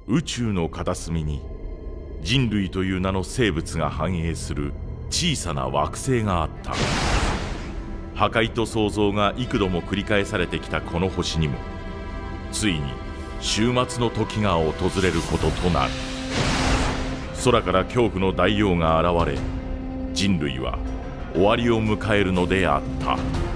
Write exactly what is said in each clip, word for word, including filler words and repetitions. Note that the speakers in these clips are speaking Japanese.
宇宙の片隅に人類という名の生物が繁栄する小さな惑星があった。破壊と創造が幾度も繰り返されてきたこの星にもついに終末の時が訪れることとなる。空から恐怖の大王が現れ、人類は終わりを迎えるのであった。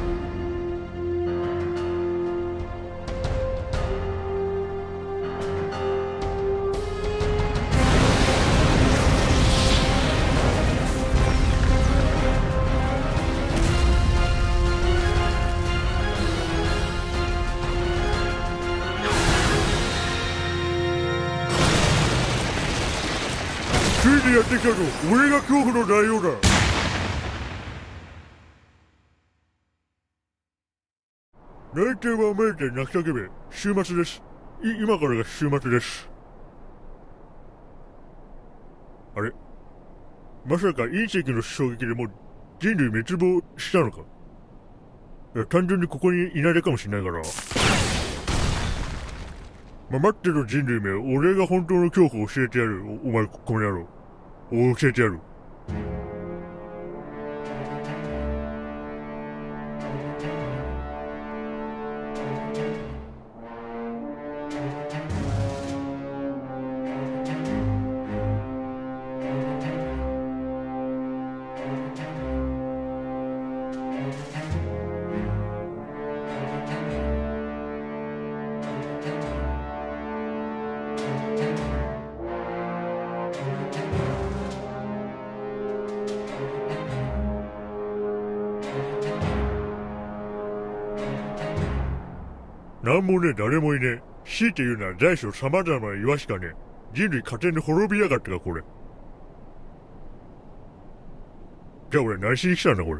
ついにやってきたぞ。俺が恐怖の大王だ。泣いてわめいて泣き叫べ。終末です。い今からが終末です。あれ、まさか隕石の衝撃でもう人類滅亡したのか。いや、単純にここにいないだけかもしれないから。まあ、待ってろ人類め、俺が本当の恐怖を教えてやる。お、お前、この野郎。教えてやる。なんもねえ、誰もいねえ。強いて言うなら大小様々な岩しかねえ。人類勝手に滅びやがったか、これ。じゃあ俺何しに来たんだ、これ。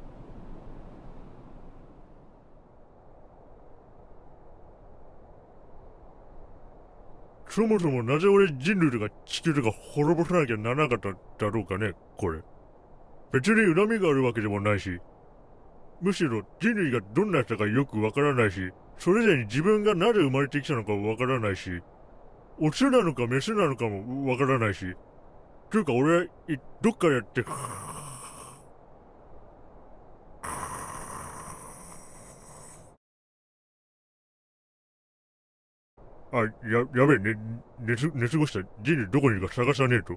そもそもなぜ俺人類とか地球とか滅ぼさなきゃならなかっただろうかね、これ。別に恨みがあるわけでもないし、むしろ人類がどんな人かよくわからないし、それぞれに自分がなぜ生まれてきたのかもわからないし、オスなのかメスなのかもわからないし、というか俺はどっからやって、あ、や、やべえ、ね、寝す、寝過ごした。人類どこにいるか探さねえと。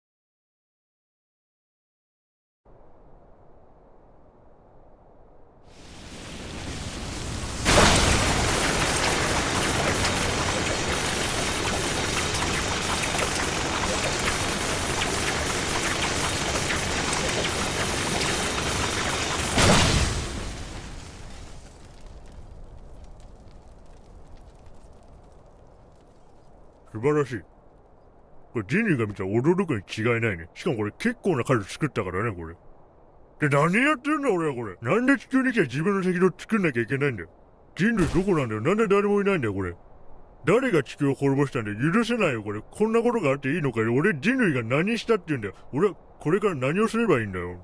素晴らしい。これ人類が見たら驚くに違いないね。しかもこれ結構な数作ったからね、これ。で、何やってんだ俺はこれ。なんで地球に来て自分の赤道作んなきゃいけないんだよ。人類どこなんだよ。なんで誰もいないんだよ、これ。誰が地球を滅ぼしたんだよ。許せないよ、これ。こんなことがあっていいのかよ。俺人類が何したって言うんだよ。俺はこれから何をすればいいんだよ。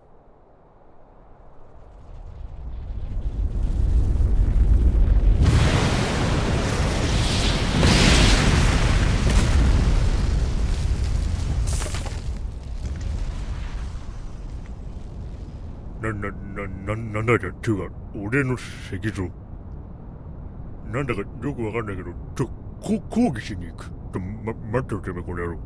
な、な、な、な、なんだじゃ、っていうか、俺の石像。なんだかよくわかんないけど、ちょ、こ、抗議しに行く。ちょ、ま、待ってろてめえ、この野郎。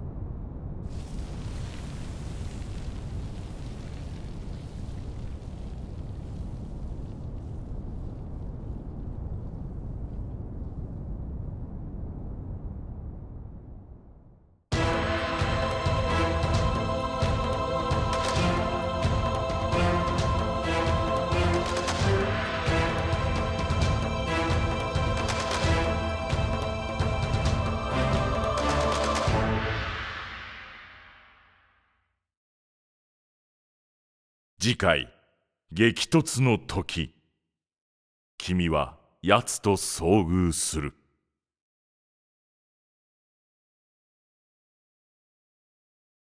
次回、激突の時。君は奴と遭遇する。